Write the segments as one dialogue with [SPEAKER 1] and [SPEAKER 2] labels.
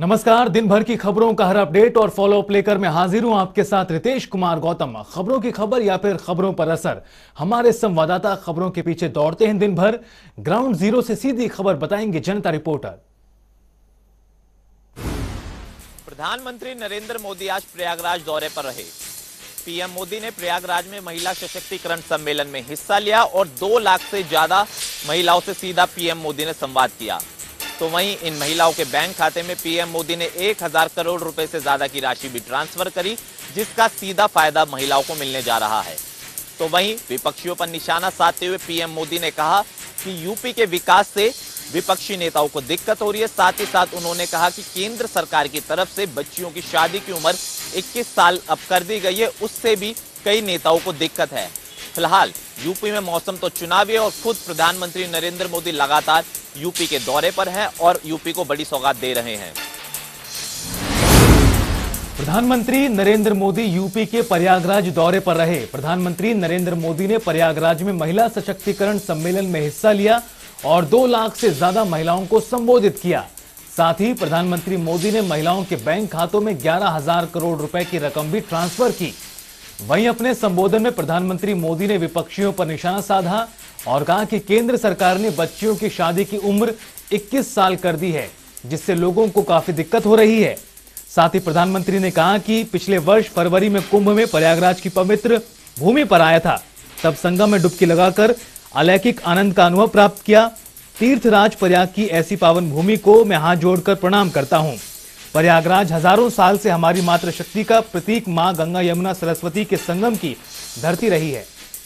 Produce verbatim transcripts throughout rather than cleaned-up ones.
[SPEAKER 1] नमस्कार। दिन भर की खबरों का हर अपडेट और फॉलो अप लेकर मैं हाजिर हूं आपके साथ रितेश कुमार गौतम। खबरों की खबर या फिर खबरों पर असर, हमारे संवाददाता खबरों के पीछे दौड़ते हैं दिन भर। ग्राउंड जीरो से सीधी खबर बताएंगे जनता रिपोर्टर।
[SPEAKER 2] प्रधानमंत्री नरेंद्र मोदी आज प्रयागराज दौरे पर रहे। पीएम मोदी ने प्रयागराज में महिला सशक्तिकरण सम्मेलन में हिस्सा लिया और दो लाख से ज्यादा महिलाओं से सीधा पीएम मोदी ने संवाद किया। तो वहीं इन महिलाओं के बैंक खाते में पीएम मोदी ने एक हजार करोड़ रुपए से ज्यादा की राशि भी ट्रांसफर करी, जिसका सीधा फायदा महिलाओं को मिलने जा रहा है। तो वहीं विपक्षियों पर निशाना साधते हुए पीएम मोदी ने कहा कि यूपी के विकास से विपक्षी नेताओं को दिक्कत हो रही है। साथ ही साथ उन्होंने कहा कि केंद्र सरकार की तरफ से बच्चियों की शादी की उम्र इक्कीस साल अब कर दी गई है, उससे भी कई नेताओं को दिक्कत है। फिलहाल यूपी में मौसम तो चुनावी है और खुद प्रधानमंत्री नरेंद्र मोदी लगातार यूपी के दौरे पर हैं और यूपी को बड़ी सौगात दे रहे हैं।
[SPEAKER 1] प्रधानमंत्री नरेंद्र मोदी यूपी के प्रयागराज दौरे पर रहे। प्रधानमंत्री नरेंद्र मोदी ने प्रयागराज में महिला सशक्तिकरण सम्मेलन में हिस्सा लिया और दो लाख से ज्यादा महिलाओं को संबोधित किया। साथ ही प्रधानमंत्री मोदी ने महिलाओं के बैंक खातों में ग्यारह हजार करोड़ रुपए की रकम भी ट्रांसफर की। वहीं अपने संबोधन में प्रधानमंत्री मोदी ने विपक्षियों पर निशाना साधा और कहा कि केंद्र सरकार ने बच्चियों की शादी की उम्र इक्कीस साल कर दी है, जिससे लोगों को काफी दिक्कत हो रही है। साथ ही प्रधानमंत्री ने कहा कि पिछले वर्ष फरवरी में कुंभ में प्रयागराज की पवित्र भूमि पर आया था, तब संगम में डुबकी लगाकर अलौकिक आनंद का अनुभव प्राप्त किया। तीर्थराज प्रयाग की ऐसी पावन भूमि को मैं हाथ जोड़कर प्रणाम करता हूं। प्रयागराज हजारों साल से हमारी मातृशक्ति का प्रतीक मां गंगा यमुना सरस्वती के संगम की धरती रही है।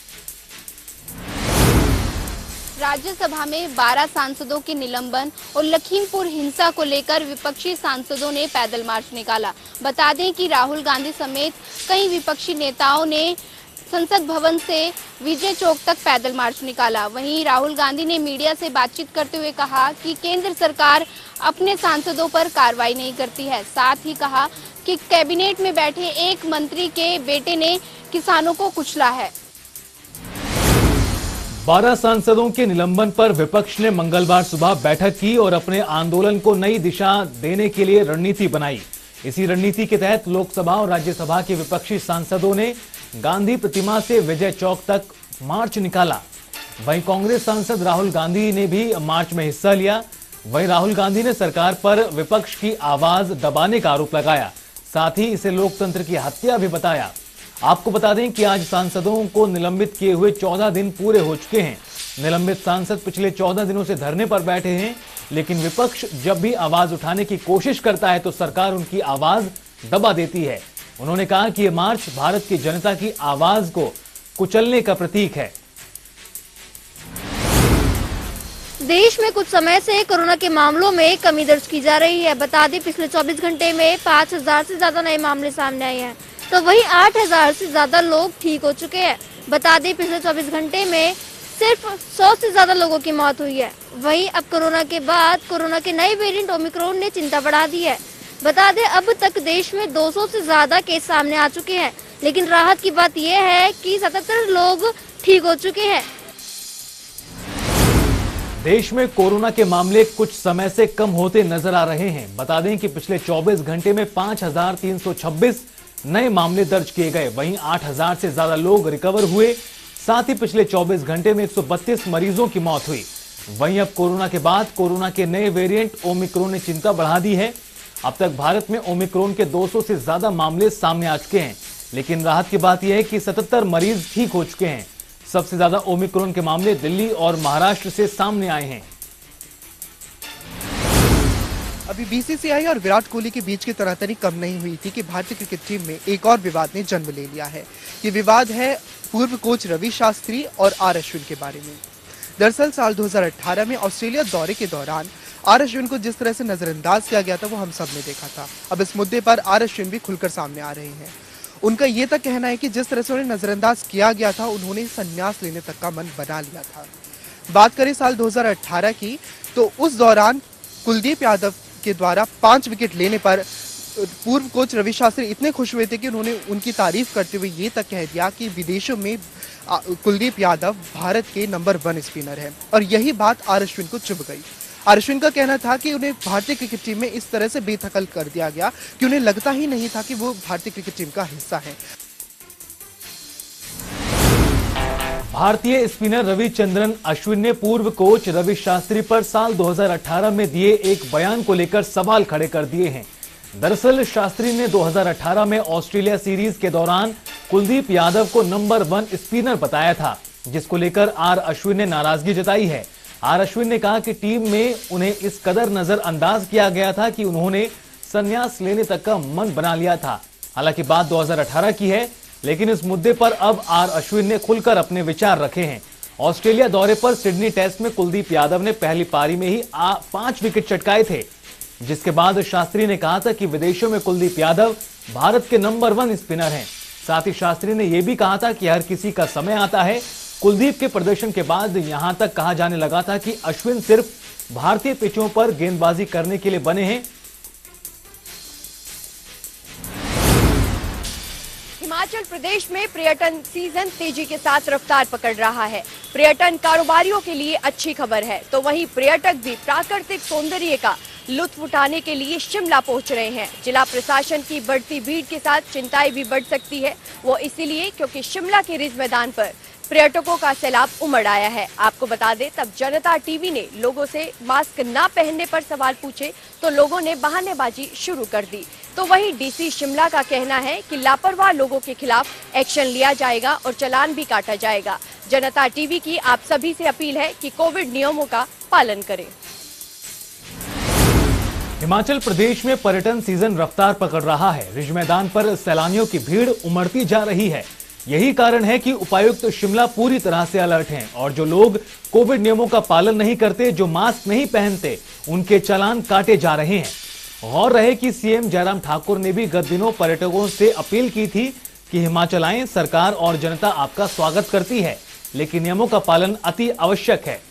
[SPEAKER 3] राज्यसभा में बारह सांसदों के निलंबन और लखीमपुर हिंसा को लेकर विपक्षी सांसदों ने पैदल मार्च निकाला। बता दें कि राहुल गांधी समेत कई विपक्षी नेताओं ने संसद भवन से विजय चौक तक पैदल मार्च निकाला। वहीं राहुल गांधी ने मीडिया से बातचीत करते हुए कहा कि केंद्र सरकार अपने सांसदों पर कार्रवाई नहीं करती है। साथ ही कहा कि कैबिनेट में बैठे एक मंत्री के बेटे ने किसानों को कुचला है।
[SPEAKER 1] बारह सांसदों के निलंबन पर विपक्ष ने मंगलवार सुबह बैठक की और अपने आंदोलन को नई दिशा देने के लिए रणनीति बनाई। इसी रणनीति के तहत लोकसभा और राज्यसभा के विपक्षी सांसदों ने गांधी प्रतिमा से विजय चौक तक मार्च निकाला। वहीं कांग्रेस सांसद राहुल गांधी ने भी मार्च में हिस्सा लिया। वहीं राहुल गांधी ने सरकार पर विपक्ष की आवाज दबाने का आरोप लगाया। साथ ही इसे लोकतंत्र की हत्या भी बताया। आपको बता दें कि आज सांसदों को निलंबित किए हुए चौदह दिन पूरे हो चुके हैं। निलंबित सांसद पिछले चौदह दिनों से धरने पर बैठे हैं, लेकिन विपक्ष जब भी आवाज उठाने की कोशिश करता है तो सरकार उनकी आवाज दबा देती है। उन्होंने कहा कि यह मार्च भारत की जनता की आवाज को कुचलने का प्रतीक है।
[SPEAKER 4] देश में कुछ समय से कोरोना के मामलों में कमी दर्ज की जा रही है। बता दें पिछले चौबीस घंटे में पाँच हजार से ज्यादा नए मामले सामने आए हैं, तो वहीं आठ हजार से ज्यादा लोग ठीक हो चुके हैं। बता दें पिछले चौबीस घंटे में सिर्फ सौ से ज्यादा लोगों की मौत हुई है। वहीं अब कोरोना के बाद कोरोना के नए वेरिएंट ओमिक्रॉन ने चिंता बढ़ा दी है। बता दें अब तक देश में दो सौ से ज्यादा केस सामने आ चुके हैं, लेकिन राहत की बात यह है कि सतहत्तर लोग ठीक हो चुके हैं।
[SPEAKER 1] देश में कोरोना के मामले कुछ समय से कम होते नजर आ रहे हैं। बता दें कि पिछले चौबीस घंटे में पांच हजार तीन सौ छब्बीस नए मामले दर्ज किए गए। वहीं आठ हजार से ज्यादा लोग रिकवर हुए। साथ ही पिछले चौबीस घंटे में एक सौ बत्तीस मरीजों की मौत हुई। वहीं अब कोरोना के बाद कोरोना के नए वेरिएंट ओमिक्रॉन ने चिंता बढ़ा दी है। अब तक भारत में ओमिक्रॉन के दो सौ से ज्यादा मामले सामने आ चुके हैं, लेकिन राहत की बात यह है कि सतहत्तर मरीज ठीक हो चुके हैं। सबसे ज्यादा ओमिक्रॉन के मामले दिल्ली और महाराष्ट्र से सामने आए हैं।
[SPEAKER 5] अभी बीसीसीआई और विराट कोहली के बीच की तनातनी कम नहीं हुई थी कि भारतीय क्रिकेट टीम में एक और विवाद ने जन्म ले लिया है। ये विवाद है पूर्व कोच रवि शास्त्री और आर अश्विन के बारे में। दरअसल साल दो हज़ार अठारह में ऑस्ट्रेलिया दौरे के दौरान आर अश्विन को जिस तरह से नजरअंदाज किया गया था वो हम सब ने देखा था। अब इस मुद्दे पर आर अश्विन भी खुलकर सामने आ रहे हैं। उनका ये तक कहना है कि जिस तरह से उन्हें नजरअंदाज किया गया था उन्होंने संन्यास लेने तक का मन बना लिया था। बात करें साल दो हज़ार अठारह की, तो उस दौरान कुलदीप यादव के द्वारा पांच विकेट लेने पर पूर्व कोच रवि शास्त्री इतने खुश हुए थे कि उन्होंने उनकी तारीफ करते हुए ये तक कह दिया कि विदेशों में कुलदीप यादव भारत के नंबर वन स्पिनर है। और यही बात आर अश्विन को चुभ गई। आर अश्विन का कहना था कि उन्हें भारतीय क्रिकेट टीम में इस तरह से बेदखल कर दिया गया कि उन्हें लगता ही नहीं था कि वो भारतीय क्रिकेट टीम का हिस्सा है।
[SPEAKER 1] भारतीय स्पिनर रविचंद्रन अश्विन ने पूर्व कोच रवि शास्त्री पर साल दो हज़ार अठारह में दिए एक बयान को लेकर सवाल खड़े कर दिए हैं। दरअसल शास्त्री ने दो हज़ार अठारह में ऑस्ट्रेलिया सीरीज के दौरान कुलदीप यादव को नंबर वन स्पिनर बताया था, जिसको लेकर आर अश्विन ने नाराजगी जताई है। आर अश्विन ने कहा कि टीम में उन्हें इस कदर नजरअंदाज किया गया था कि उन्होंने संन्यास लेने तक का मन बना लिया था। हालांकि बात दो हज़ार अठारह की है, लेकिन इस मुद्दे पर अब आर अश्विन ने खुलकर अपने विचार रखे हैं। ऑस्ट्रेलिया दौरे पर सिडनी टेस्ट में कुलदीप यादव ने पहली पारी में ही पांच विकेट चटकाए थे, जिसके बाद शास्त्री ने कहा था कि विदेशों में कुलदीप यादव भारत के नंबर वन स्पिनर हैं। साथ ही शास्त्री ने यह भी कहा था कि हर किसी का समय आता है। कुलदीप के प्रदर्शन के बाद यहां तक कहा जाने लगा था कि अश्विन सिर्फ भारतीय पिचों पर गेंदबाजी करने के लिए बने हैं।
[SPEAKER 6] हिमाचल प्रदेश में पर्यटन सीजन तेजी के साथ रफ्तार पकड़ रहा है। पर्यटन कारोबारियों के लिए अच्छी खबर है, तो वहीं पर्यटक भी प्राकृतिक सौंदर्य का लुत्फ उठाने के लिए शिमला पहुंच रहे हैं। जिला प्रशासन की बढ़ती भीड़ के साथ चिंताएं भी बढ़ सकती है, वो इसीलिए क्योंकि शिमला के रिज मैदान पर पर्यटकों का सैलाब उमड़ आया है। आपको बता दें, तब जनता टीवी ने लोगों से मास्क न पहनने पर सवाल पूछे तो लोगों ने बहानेबाजी शुरू कर दी। तो वहीं डीसी शिमला का कहना है कि लापरवाह लोगों के खिलाफ एक्शन लिया जाएगा और चालान भी काटा जाएगा। जनता टीवी की आप सभी से अपील है कि कोविड नियमों का पालन करें।
[SPEAKER 1] हिमाचल प्रदेश में पर्यटन सीजन रफ्तार पकड़ रहा है। रिज मैदान पर सैलानियों की भीड़ उमड़ती जा रही है। यही कारण है कि उपायुक्त शिमला पूरी तरह से अलर्ट हैं और जो लोग कोविड नियमों का पालन नहीं करते, जो मास्क नहीं पहनते, उनके चालान काटे जा रहे हैं। गौर रहे कि सीएम जयराम ठाकुर ने भी गत दिनों पर्यटकों से अपील की थी कि हिमाचल आएं, सरकार और जनता आपका स्वागत करती है, लेकिन नियमों का पालन अति आवश्यक है।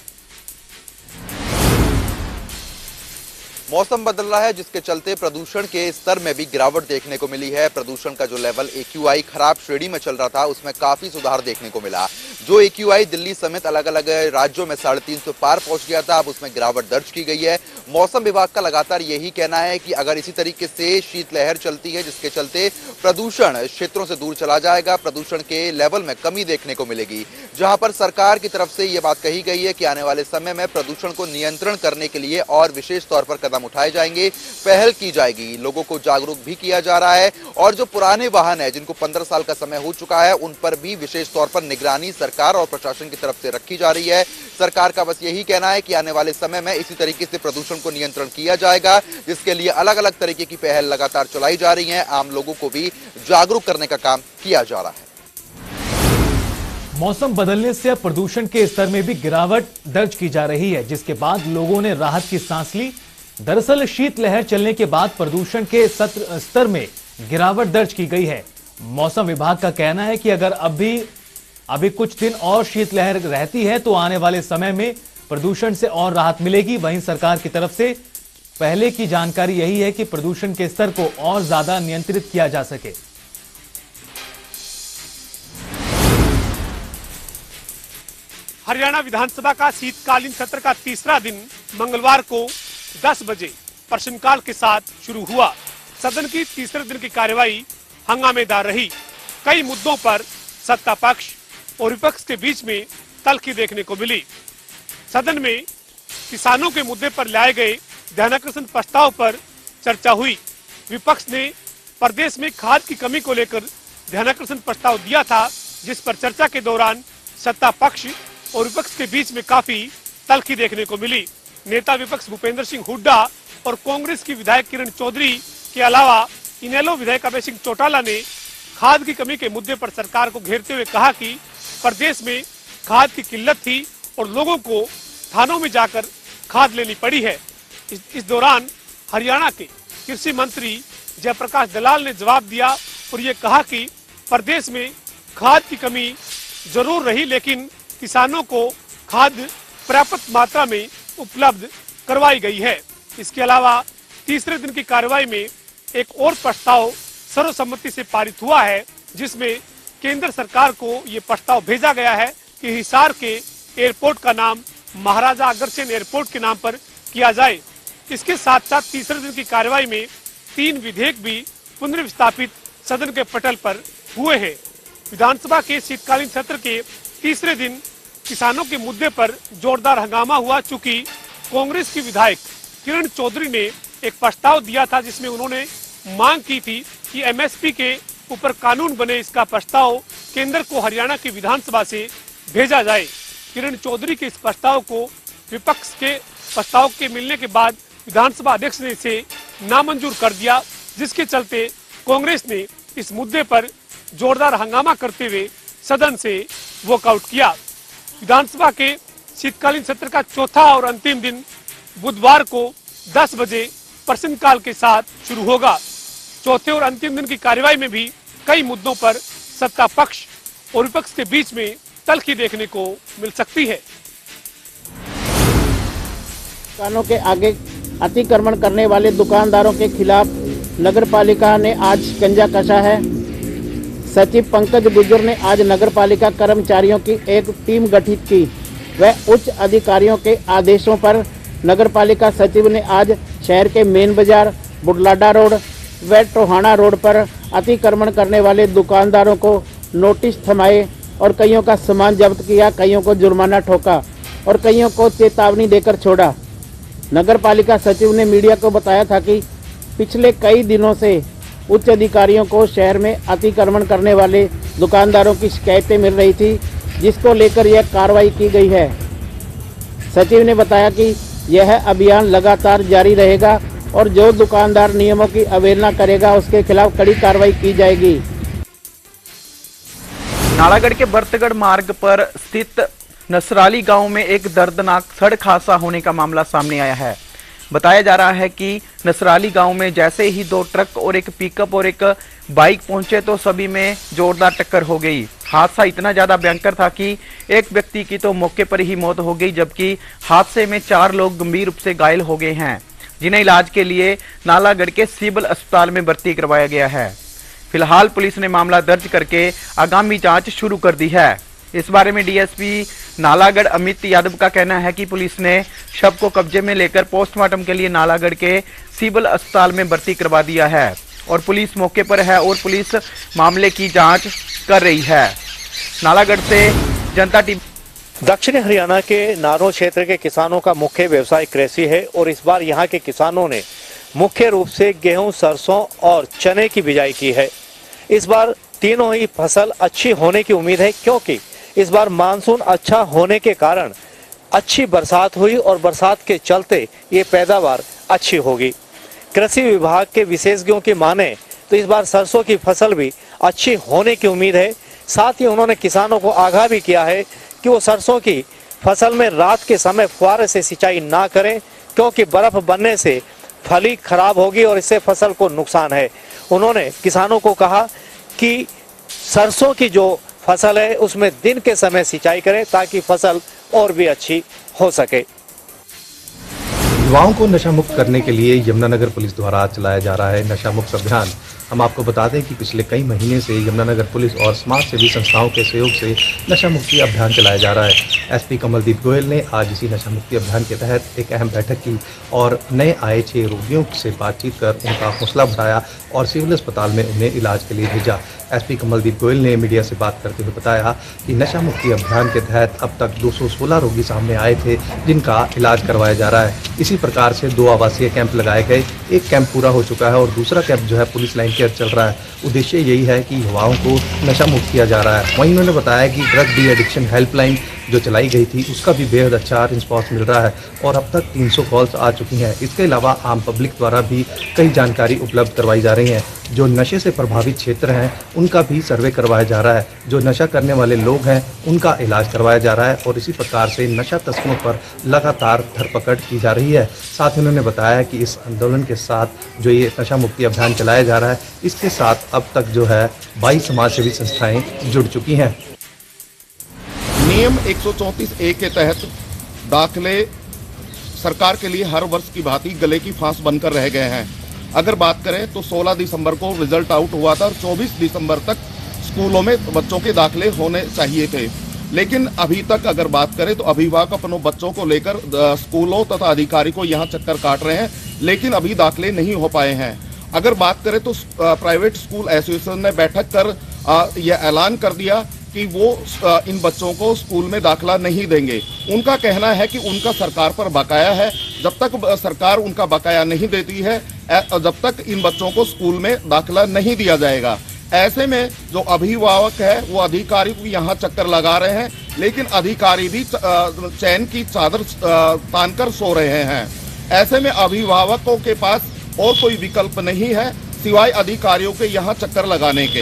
[SPEAKER 7] मौसम बदल रहा है, जिसके चलते प्रदूषण के स्तर में भी गिरावट देखने को मिली है। प्रदूषण का जो लेवल एक्यूआई खराब श्रेणी में चल रहा था, उसमें काफी सुधार देखने को मिला। जो एक्यूआई दिल्ली समेत अलग अलग राज्यों में साढ़े तीन सौ पार पहुंच गया था, अब उसमें गिरावट दर्ज की गई है। मौसम विभाग का लगातार यही कहना है कि अगर इसी तरीके से शीतलहर चलती है, जिसके चलते प्रदूषण क्षेत्रों से दूर चला जाएगा, प्रदूषण के लेवल में कमी देखने को मिलेगी। जहां पर सरकार की तरफ से ये बात कही गई है कि आने वाले समय में प्रदूषण को नियंत्रण करने के लिए और विशेष तौर पर कदम उठाए जाएंगे, पहल की जाएगी। लोगों को जागरूक भी किया जा रहा है और जो पुराने वाहन है, जिनको पंद्रह साल का समय हो चुका है, उन पर भी विशेष तौर पर निगरानी सरकार और प्रशासन की तरफ से रखी जा रही है। सरकार का बस यही कहना है कि आने वाले समय में इसी तरीके से प्रदूषण को नियंत्रण किया जाएगा, जिसके लिए अलग अलग तरीके की पहल लगातार चलाई जा रही है। आम लोगों को भी जागरूक करने का काम किया जा रहा है।
[SPEAKER 1] मौसम बदलने से अब प्रदूषण के स्तर में भी गिरावट दर्ज की जा रही है, जिसके बाद लोगों ने राहत की सांस ली। दरअसल शीतलहर चलने के बाद प्रदूषण के स्तर में गिरावट दर्ज की गई है। मौसम विभाग का कहना है कि अगर अभी अभी कुछ दिन और शीतलहर रहती है तो आने वाले समय में प्रदूषण से और राहत मिलेगी। वहीं सरकार की तरफ से पहले की जानकारी यही है कि प्रदूषण के स्तर को और ज्यादा नियंत्रित किया जा सके।
[SPEAKER 8] हरियाणा विधानसभा का शीतकालीन सत्र का तीसरा दिन मंगलवार को दस बजे प्रश्नकाल के साथ शुरू हुआ। सदन की तीसरे दिन की कार्यवाही हंगामेदार रही। कई मुद्दों पर सत्ता पक्ष और विपक्ष के बीच में तल्खी देखने को मिली। सदन में किसानों के मुद्दे पर लाए गए ध्यानाकर्षण प्रस्ताव पर चर्चा हुई। विपक्ष ने प्रदेश में खाद की कमी को लेकर ध्यानाकर्षण प्रस्ताव दिया था, जिस पर चर्चा के दौरान सत्ता पक्ष और विपक्ष के बीच में काफी तल्खी देखने को मिली। नेता विपक्ष भूपेंद्र सिंह हुड्डा और कांग्रेस की विधायक किरण चौधरी के अलावा इनेलो विधायक अभय सिंह चौटाला ने खाद की कमी के मुद्दे पर सरकार को घेरते हुए कहा कि प्रदेश में खाद की किल्लत थी और लोगों को थानों में जाकर खाद लेनी पड़ी है। इस, इस दौरान हरियाणा के कृषि मंत्री जयप्रकाश दलाल ने जवाब दिया और ये कहा कि प्रदेश में खाद की कमी जरूर रही, लेकिन किसानों को खाद पर्याप्त मात्रा में उपलब्ध करवाई गई है। इसके अलावा तीसरे दिन की कार्रवाई में एक और प्रस्ताव सर्वसम्मति से पारित हुआ है, जिसमें केंद्र सरकार को ये प्रस्ताव भेजा गया है कि हिसार के एयरपोर्ट का नाम महाराजा अग्रसेन एयरपोर्ट के नाम पर किया जाए। इसके साथ साथ तीसरे दिन की कार्यवाही में तीन विधेयक भी पुनर्विस्थापित सदन के पटल पर हुए हैं। विधानसभा के शीतकालीन सत्र के तीसरे दिन किसानों के मुद्दे पर जोरदार हंगामा हुआ, चूंकि कांग्रेस की विधायक किरण चौधरी ने एक प्रस्ताव दिया था जिसमें उन्होंने मांग की थी कि एमएसपी के ऊपर कानून बने। इसका प्रस्ताव केंद्र को हरियाणा की विधानसभा से भेजा जाए। किरण चौधरी के इस प्रस्ताव को विपक्ष के प्रस्ताव के मिलने के बाद विधानसभा अध्यक्ष ने इसे नामंजूर कर दिया, जिसके चलते कांग्रेस ने इस मुद्दे पर जोरदार हंगामा करते हुए सदन से वॉकआउट किया। विधानसभा के शीतकालीन सत्र का चौथा और अंतिम दिन बुधवार को दस बजे प्रश्नकाल के साथ शुरू होगा। चौथे और अंतिम दिन की कार्यवाही में भी कई मुद्दों पर सत्ता पक्ष और विपक्ष के बीच में तल्खी देखने को मिल सकती है।
[SPEAKER 9] दुकानों के आगे अतिक्रमण करने वाले दुकानदारों के खिलाफ नगरपालिका ने आज शिकंजा कसा है। सचिव पंकज गुर्जर ने आज नगरपालिका कर्मचारियों की एक टीम गठित की। वह उच्च अधिकारियों के आदेशों पर नगरपालिका सचिव ने आज शहर के मेन बाजार, बुढ़लाडा रोड व टोहाना रोड पर अतिक्रमण करने वाले दुकानदारों को नोटिस थमाए और कईयों का सामान जब्त किया, कईयों को जुर्माना ठोका और कईयों को चेतावनी देकर छोड़ा। नगरपालिका सचिव ने मीडिया को बताया था कि पिछले कई दिनों से उच्च अधिकारियों को शहर में अतिक्रमण करने वाले दुकानदारों की शिकायतें मिल रही थी, जिसको लेकर यह कार्रवाई की गई है। सचिव ने बताया कि यह अभियान लगातार जारी रहेगा और जो दुकानदार नियमों की अवहेलना करेगा उसके खिलाफ कड़ी कार्रवाई की जाएगी।
[SPEAKER 10] नालागढ़ के बरतगढ़ मार्ग पर स्थित नसराली गांव में एक दर्दनाक सड़क हादसा होने का मामला सामने आया है। बताया जा रहा है कि नसराली गांव में जैसे ही दो ट्रक और एक पिकअप और एक बाइक पहुंचे तो सभी में जोरदार टक्कर हो गई। हादसा इतना ज्यादा भयंकर था कि एक व्यक्ति की तो मौके पर ही मौत हो गई, जबकि हादसे में चार लोग गंभीर रूप से घायल हो गए हैं, जिन्हें इलाज के लिए नालागढ़ के सिविल अस्पताल में भर्ती करवाया गया है। फिलहाल पुलिस ने मामला दर्ज करके आगामी जांच शुरू कर दी है। इस बारे में डीएसपी नालागढ़ अमित यादव का कहना है कि पुलिस ने शव को कब्जे में लेकर पोस्टमार्टम के लिए नालागढ़ के सिविल अस्पताल में भर्ती करवा दिया है और पुलिस मौके पर है और पुलिस मामले की जांच कर रही है। नालागढ़ से जनता टीवी।
[SPEAKER 11] दक्षिणी हरियाणा के नारों क्षेत्र के किसानों का मुख्य व्यवसाय कृषि है और इस बार यहाँ के किसानों ने मुख्य रूप से गेहूं, सरसों और चने की बिजाई की है। इस बार तीनों ही फसल अच्छी होने की उम्मीद है, क्योंकि इस बार मानसून अच्छा होने के कारण अच्छी बरसात हुई और बरसात के चलते ये पैदावार अच्छी होगी। कृषि विभाग के विशेषज्ञों की माने तो इस बार सरसों की फसल भी अच्छी होने की उम्मीद है। साथ ही उन्होंने किसानों को आगाह भी किया है कि वो सरसों की फसल में रात के समय फुहारे से सिंचाई ना करें, क्योंकि बर्फ बनने से फली खराब होगी और इससे फसल को नुकसान है। उन्होंने किसानों को कहा कि सरसों की जो फसल है उसमें दिन के समय सिंचाई करें ताकि फसल और भी अच्छी हो सके।
[SPEAKER 12] युवाओं को नशा मुक्त करने के लिए यमुनानगर पुलिस द्वारा चलाया जा रहा है नशा मुक्त अभियान। हम आपको बता दें कि पिछले कई महीने से यमुनानगर पुलिस और समाज सेवी संस्थाओं के सहयोग से नशा मुक्ति अभियान चलाया जा रहा है। एसपी कमलदीप गोयल ने आज इसी नशा मुक्ति अभियान के तहत एक अहम बैठक की और नए आए छह रोगियों से बातचीत कर उनका हौसला बढ़ाया और सिविल अस्पताल में उन्हें इलाज के लिए भेजा। एसपी कमलदीप गोयल ने मीडिया से बात करते हुए बताया कि नशा मुक्ति अभियान के तहत अब तक दो सौ सोलह रोगी सामने आए थे जिनका इलाज करवाया जा रहा है। इसी प्रकार से दो आवासीय कैंप लगाए गए, एक कैंप पूरा हो चुका है और दूसरा कैंप जो है पुलिस लाइन केयर चल रहा है। उद्देश्य यही है कि युवाओं को नशा मुक्त किया जा रहा है। वहीं उन्होंने बताया कि ड्रग डी एडिक्शन हेल्पलाइन जो चलाई गई थी उसका भी बेहद अच्छा रिस्पॉन्स मिल रहा है और अब तक तीन सौ कॉल्स आ चुकी हैं। इसके अलावा आम पब्लिक द्वारा भी कई जानकारी उपलब्ध करवाई जा रही हैं। जो नशे से प्रभावित क्षेत्र हैं उनका भी सर्वे करवाया जा रहा है। जो नशा करने वाले लोग हैं उनका इलाज करवाया जा रहा है और इसी प्रकार से नशा तस्करों पर लगातार धरपकड़ की जा रही है। साथ ही उन्होंने बताया कि इस आंदोलन के साथ जो ये नशा मुक्ति अभियान चलाया जा रहा है इसके साथ अब तक जो है बाईस समाज सेवी संस्थाएं जुड़ चुकी हैं।
[SPEAKER 13] नियम एक सौ चौंतीस ए के तहत दाखिले सरकार के लिए हर वर्ष की भांति गले की फांस बनकर रह गए हैं। अगर बात करें तो सोलह दिसंबर को रिजल्ट आउट हुआ था और चौबीस दिसंबर तक स्कूलों में बच्चों के दाखिले होने चाहिए थे। लेकिन अभी तक अगर बात करें तो अभिभावक अपनों बच्चों को लेकर स्कूलों तथा अधिकारी को यहाँ चक्कर काट रहे हैं, लेकिन अभी दाखिले नहीं हो पाए हैं। अगर बात करें तो प्राइवेट स्कूल एसोसिएशन ने बैठक कर यह ऐलान कर दिया कि वो इन बच्चों को स्कूल में दाखिला नहीं देंगे। उनका कहना है कि उनका सरकार पर बकाया है, जब तक सरकार उनका बकाया नहीं देती है जब तक इन बच्चों को स्कूल में दाखिला नहीं दिया जाएगा। ऐसे में जो अभिभावक है वो अधिकारी को यहाँ चक्कर लगा रहे हैं, लेकिन अधिकारी भी चैन की चादर तानकर सो रहे हैं। ऐसे में अभिभावकों के पास और कोई विकल्प नहीं है सिवाय अधिकारियों के यहाँ चक्कर लगाने के।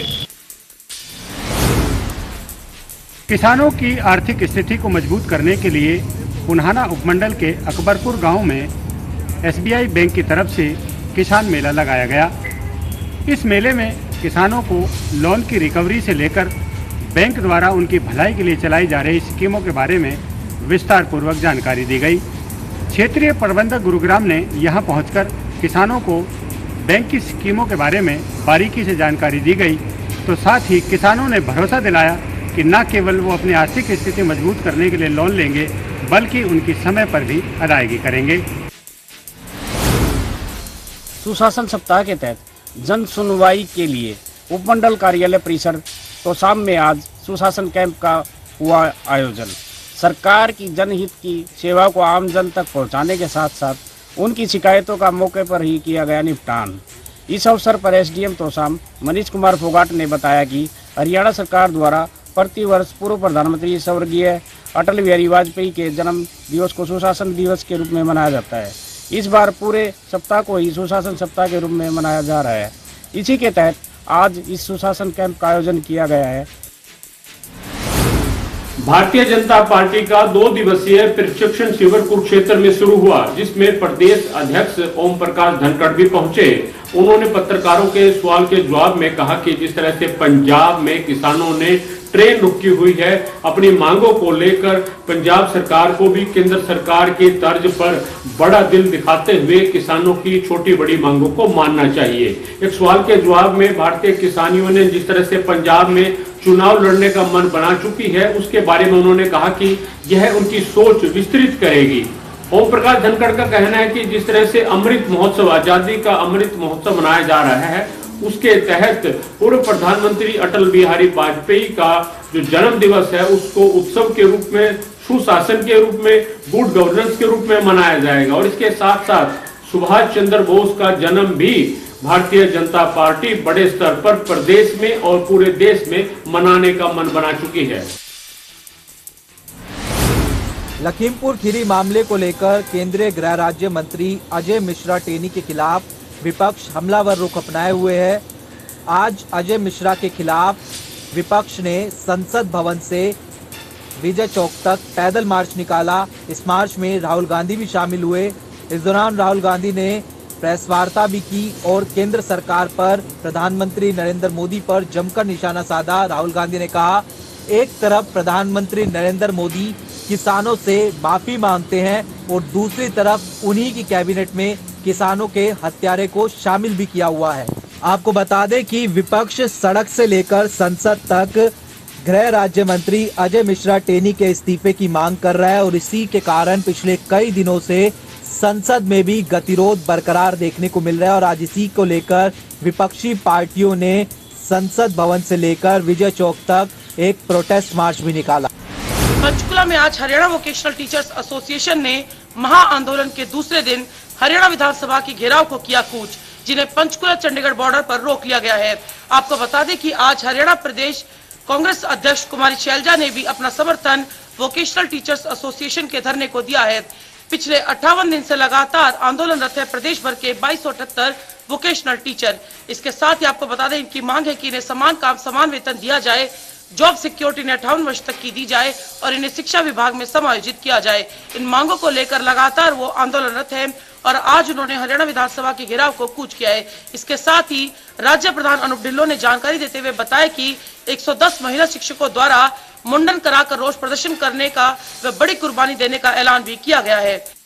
[SPEAKER 14] किसानों की आर्थिक स्थिति को मजबूत करने के लिए पुन्हाना उपमंडल के अकबरपुर गांव में एस बी आई बैंक की तरफ से किसान मेला लगाया गया। इस मेले में किसानों को लोन की रिकवरी से लेकर बैंक द्वारा उनकी भलाई के लिए चलाई जा रही स्कीमों के बारे में विस्तार पूर्वक जानकारी दी गई। क्षेत्रीय प्रबंधक गुरुग्राम ने यहां पहुंचकर किसानों को बैंक की स्कीमों के बारे में बारीकी से जानकारी दी गई, तो साथ ही किसानों ने भरोसा दिलाया कि न केवल वो अपनी आर्थिक स्थिति मजबूत करने के लिए लोन लेंगे, बल्कि उनकी समय पर भी अदायगी करेंगे।
[SPEAKER 15] सुशासन सप्ताह के तहत जन सुनवाई के लिए उपमंडल कार्यालय परिसर तोसाम में आज सुशासन कैंप का हुआ आयोजन। सरकार की जनहित की सेवा को आम जन तक पहुंचाने के साथ साथ उनकी शिकायतों का मौके पर ही किया गया निपटान। इस अवसर पर S D M Tosham Manish Kumar Phogat ने बताया कि हरियाणा सरकार द्वारा प्रति वर्ष पूर्व प्रधानमंत्री स्वर्गीय अटल बिहारी वाजपेयी के जन्म दिवस को सुशासन दिवस के रूप में मनाया जाता है। इस बार पूरे सप्ताह को ही सुशासन सप्ताह के रूप में मनाया जा रहा है। इसी के तहत आज इस सुशासन कैंप का आयोजन किया गया है।
[SPEAKER 16] भारतीय जनता पार्टी का दो दिवसीय प्रशिक्षण शिविर कुरुक्षेत्र में शुरू हुआ, जिसमें प्रदेश अध्यक्ष ओम प्रकाश धनखड़ भी पहुंचे। उन्होंने पत्रकारों के सवाल के जवाब में कहा कि जिस तरह से पंजाब में किसानों ने ट्रेन रुकी हुई है, अपनी मांगों को लेकर पंजाब सरकार को भी केंद्र सरकार के तर्ज पर बड़ा दिल दिखाते हुए किसानों की छोटी बड़ी मांगों को मानना चाहिए। एक सवाल के जवाब में भारतीय किसानियों ने जिस तरह से पंजाब में चुनाव लड़ने का मन बना चुकी है, उसके बारे में उन्होंने कहा कि यह उनकी सोच विस्तृत करेगी। ओम प्रकाश धनखड़ का कहना है कि जिस तरह से अमृत महोत्सव, आजादी का अमृत महोत्सव मनाया जा रहा है, उसके तहत पूर्व प्रधानमंत्री अटल बिहारी वाजपेयी का जो जन्म दिवस है उसको उत्सव के रूप में, सुशासन के रूप में, गुड गवर्नेंस के रूप में मनाया जाएगा। और इसके साथ साथ सुभाष चंद्र बोस का जन्म भी भारतीय जनता पार्टी बड़े स्तर पर प्रदेश में और पूरे देश में मनाने का मन बना चुकी है।
[SPEAKER 17] लखीमपुर खीरी मामले को लेकर केंद्रीय गृह राज्य मंत्री अजय मिश्रा टेनी के खिलाफ विपक्ष हमलावर रुख अपनाए हुए है। आज अजय मिश्रा के खिलाफ विपक्ष ने संसद भवन से विजय चौक तक पैदल मार्च निकाला। इस मार्च में राहुल गांधी भी शामिल हुए। इस दौरान राहुल गांधी ने प्रेस वार्ता भी की और केंद्र सरकार पर, प्रधानमंत्री नरेंद्र मोदी पर जमकर निशाना साधा। राहुल गांधी ने कहा, एक तरफ प्रधानमंत्री नरेंद्र मोदी किसानों से माफी मांगते हैं और दूसरी तरफ उन्हीं की कैबिनेट में किसानों के हत्यारे को शामिल भी किया हुआ है। आपको बता दें कि विपक्ष सड़क से लेकर संसद तक गृह राज्य मंत्री अजय मिश्रा टेनी के इस्तीफे की मांग कर रहा है और इसी के कारण पिछले कई दिनों से संसद में भी गतिरोध बरकरार देखने को मिल रहा है। और आज इसी को लेकर विपक्षी पार्टियों ने संसद भवन से लेकर विजय चौक तक एक प्रोटेस्ट मार्च भी निकाला।
[SPEAKER 18] पंचकुला में आज हरियाणा वोकेशनल टीचर्स एसोसिएशन ने महाआंदोलन के दूसरे दिन हरियाणा विधानसभा के घेराव को किया कूच, जिन्हें पंचकुला चंडीगढ़ बॉर्डर पर रोक लिया गया है। आपको बता दें कि आज हरियाणा प्रदेश कांग्रेस अध्यक्ष कुमारी शैलजा ने भी अपना समर्थन वोकेशनल टीचर्स एसोसिएशन के धरने को दिया है। पिछले अट्ठावन दिन से लगातार आंदोलनरत है प्रदेश भर के बाईस सौ अठहत्तर वोकेशनल टीचर। इसके साथ ही आपको बता दें इनकी मांग है कि इन्हें समान काम समान वेतन दिया जाए, जॉब सिक्योरिटी इन्हें अट्ठावन वर्ष तक की दी जाए और इन्हें शिक्षा विभाग में समायोजित किया जाए। इन मांगों को लेकर लगातार वो आंदोलनरत है और आज उन्होंने हरियाणा विधानसभा के घेराव को कूच किया है। इसके साथ ही राज्य प्रधान अनूप ढिल्लों ने जानकारी देते हुए बताया कि एक सौ दस महिला शिक्षकों द्वारा मुंडन कराकर रोष प्रदर्शन करने का व बड़ी कुर्बानी देने का ऐलान भी किया गया है।